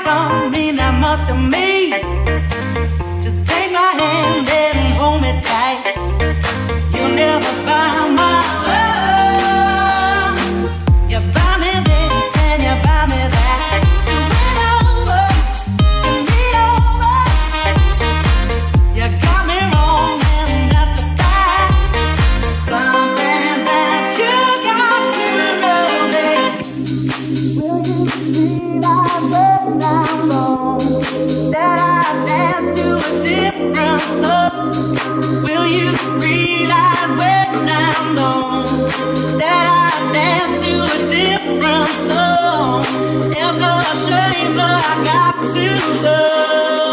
don't mean that much to me. Just take my hand and hold me tight. You'll never buy my love. You buy me this and you buy me that. So bring over, give me over. You got me wrong and that's a fact. Something that you got to know this. Will you see that way down low? That I dance to a different love. Will you realize way down low that I dance to a different song? It's a shame, but I got to love.